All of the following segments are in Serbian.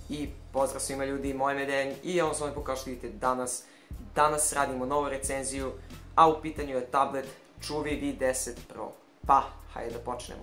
I pozdrav svima ljudi, moje ime je Dejan i ja vam s vama kao što vidite danas radimo novu recenziju, a u pitanju je tablet Chuwi V10 Pro. Pa, hajde da počnemo.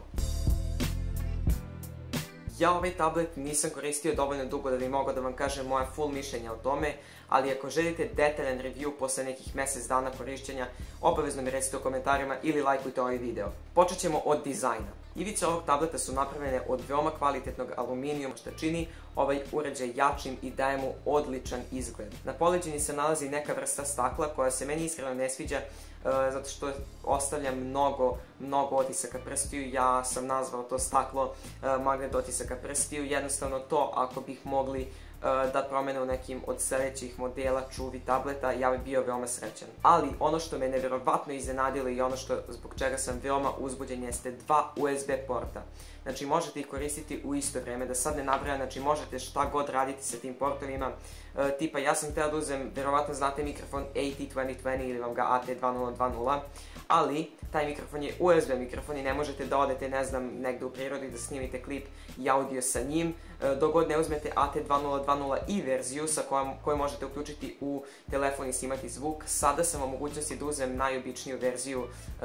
Ja ovaj tablet nisam koristio dovoljno dugo da bi mogao da vam kažem moje full mišljenje o tome, ali ako želite detaljan review posle nekih mesec dana korišćenja, obavezno mi recite u komentarima ili lajkujte ovaj video. Počet ćemo od dizajna. Ivice ovog tableta su napravljene od veoma kvalitetnog aluminijuma što čini ovaj uređaj jačim i daje mu odličan izgled. Na poleđini se nalazi neka vrsta stakla koja se meni iskreno ne sviđa zato što ostavlja mnogo otisaka prstiju. Ja sam nazvao to staklo magnet otisaka prstiju. Jednostavno to ako bih mogli da promene u nekim od sledećih modela Chuwi tableta, ja bih bio veoma srećan. Ali ono što me neverovatno iznenadilo i ono zbog čega sam veoma uzbuđen jeste dva USB porta. Znači možete ih koristiti u isto vreme, da sad ne nabrajam, znači možete šta god raditi sa tim portovima. Tipa ja sam hteo da uzem, verovatno znate mikrofon AT2020 ili vam ga AT2020, ali taj mikrofon je USB mikrofon i ne možete da odete, ne znam, negde u prirodi da snimite klip i audio sa njim, dok god ne uzmete AT2020 i verziju sa kojom možete uključiti u telefon i snimati zvuk. Sada sam u mogućnosti da uzem najobičniju verziju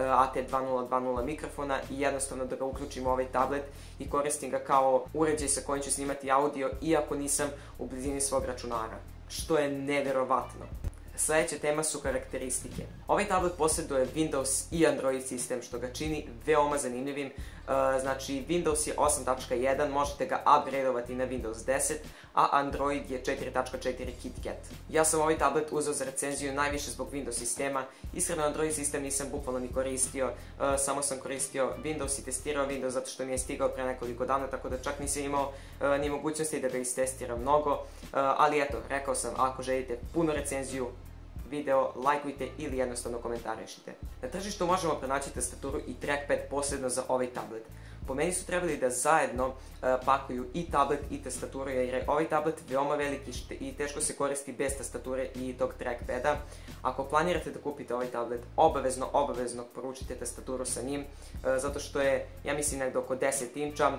AT2020 mikrofona i jednostavno da ga uključim u ovaj tablet i koristim ga kao uređaj sa kojim ću snimati audio iako nisam u blizini svog računara, što je neverovatno. Sledeća tema su karakteristike. Ovaj tablet posjeduje Windows i Android sistem što ga čini veoma zanimljivim. Znači Windows je 8.1, možete ga upgradeovati na Windows 10, a Android je 4.4 KitKat. Ja sam ovaj tablet uzeo za recenziju najviše zbog Windows sistema. Iskreno Android sistem nisam bukvalno ni koristio, samo sam koristio Windows i testirao Windows zato što mi je stigao pre nekoliko dana, tako da čak nisam imao ni mogućnosti da ga istestiram mnogo. Ali eto, rekao sam, ako želite punu recenziju, video, lajkujte ili jednostavno komentarišite. Na tržištu možemo pronaći tastaturu i trackpad posebno za ovaj tablet. Po meni su trebali da zajedno pakuju i tablet i tastaturu jer je ovaj tablet veoma veliki i teško se koristi bez tastature i tog trackpada. Ako planirate da kupite ovaj tablet, obavezno poručite tastaturu sa njim zato što je, ja mislim, negde oko 10 inča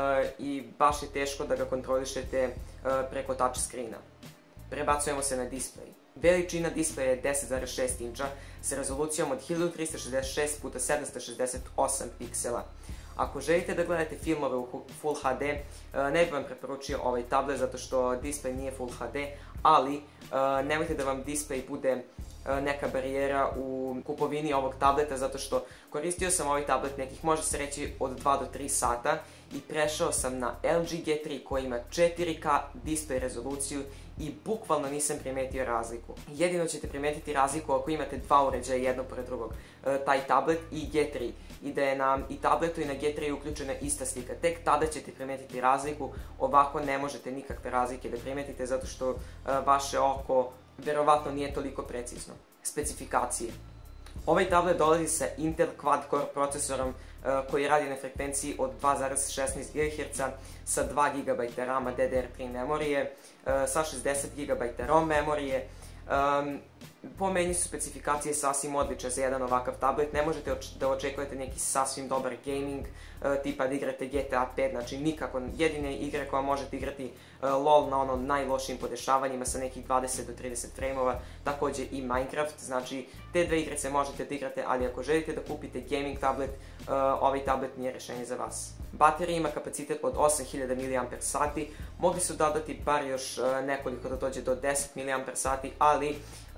i baš je teško da ga kontrolišete preko touchscreena. Prebacujemo se na display. Veličina displeja je 10.6 inča sa rezolucijom od 1366x768 piksela. Ako želite da gledate filmove u Full HD, ne bih vam preporučio ovaj tablet zato što displej nije Full HD, ali nemojte da vam displej bude neka barijera u kupovini ovog tableta zato što koristio sam ovaj tablet nekih, može se reći, od 2 do 3 sata i prešao sam na LG G3 koji ima 4K displej rezoluciju i bukvalno nisam primetio razliku. Jedino ćete primetiti razliku ako imate dva uređaja jedno pored drugog, taj tablet i G3, i da je na i tabletu i na G3 uključena ista slika. Tek tada ćete primetiti razliku, ovako ne možete nikakve razlike da primetite zato što vaše oko verovatno nije toliko precizno. Specifikacije. Ovaj tablet dolazi sa Intel Quad-Core procesorom koji radi na frekvenciji od 2.16 GHz sa 2 GB RAM DDR3 memorije, sa 60 GB ROM memorije. Po meni su specifikacije sasvim odlične za jedan ovakav tablet. Ne možete da očekujete neki sasvim dobar gaming, tipa da igrate GTA 5, znači nikako. Jedine igre koje možete igrati LOL na onom najlošijim podešavanjima sa nekih 20 do 30 frameova, takođe i Minecraft, znači te dve igrice možete da igrate, ali ako želite da kupite gaming tablet, ovaj tablet nije rešenje za vas. Baterija ima kapacitet od 8000 mAh, mogli su dodati bar još nekoliko da dođe do 10 mAh, ali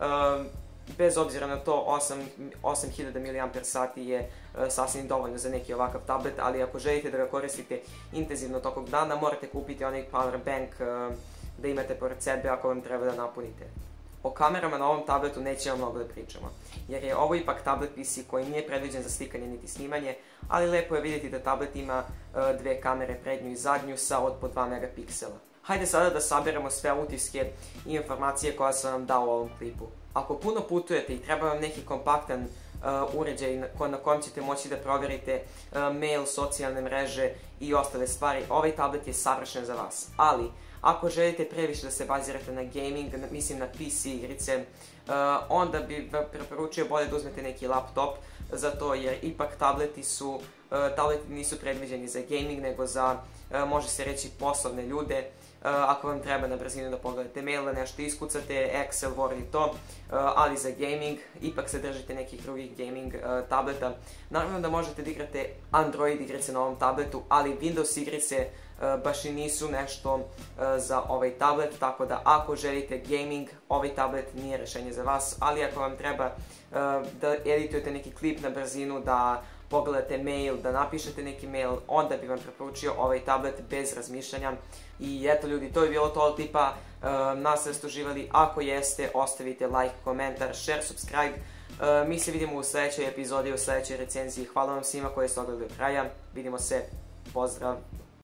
bez obzira na to 8000 mAh je sasvim dovoljno za neki ovakav tablet, ali ako želite da ga koristite intenzivno tokom dana, morate kupiti onaj power bank da imate pored sebe ako vam treba da napunite. O kamerama na ovom tabletu nećemo mnogo da pričamo, jer je ovo ipak tablet PC koji nije predviđen za slikanje niti snimanje, ali lepo je vidjeti da tablet ima dve kamere, prednju i zadnju, sa od po 2 megapiksela. Hajde sada da saberemo sve utiske i informacije koje sam vam dao u ovom klipu. Ako puno putujete i treba vam neki kompaktan uređaj na kojem ćete moći da proverite mail, socijalne mreže i ostale stvari, ovaj tablet je savršen za vas. Ali, ako želite previše da se bazirate na gaming, mislim na PC igrice, onda bi preporučio bolje da uzmete neki laptop, zato jer ipak tableti nisu predviđeni za gaming, nego za, može se reći, poslovne ljude. ako vam treba na brzinu da pogledate mail, da nešto iskucate, Excel, Word i to, ali za gaming, ipak se držite nekih drugih gaming tableta. Naravno da možete da igrate Android igrice na ovom tabletu, ali Windows igrice baš i nisu nešto za ovaj tablet, tako da ako želite gaming, ovaj tablet nije rešenje za vas, ali ako vam treba da editujete neki klip na brzinu, da pogledate mail, da napišete neki mail, onda bi vam preporučio ovaj tablet bez razmišljanja. I eto ljudi, to je bilo to od tipa, nadam se da ste uživali, ako jeste, ostavite like, komentar, share, subscribe. Mi se vidimo u sledećoj epizodi, u sledećoj recenziji. Hvala vam svima koji ste ogledali do kraja, vidimo se, pozdrav!